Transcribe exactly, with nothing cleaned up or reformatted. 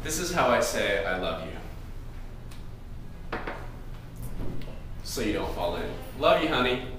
This is how I say I love you. So you don't fall in. Love you, honey.